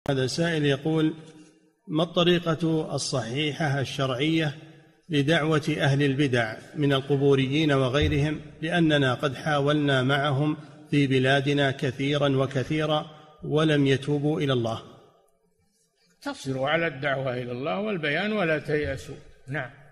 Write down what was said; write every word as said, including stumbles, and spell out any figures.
هذا سائل يقول: ما الطريقة الصحيحة الشرعية لدعوة أهل البدع من القبوريين وغيرهم، لأننا قد حاولنا معهم في بلادنا كثيرا وكثيرا ولم يتوبوا إلى الله؟ تصبروا على الدعوة إلى الله والبيان ولا تيأسوا. نعم.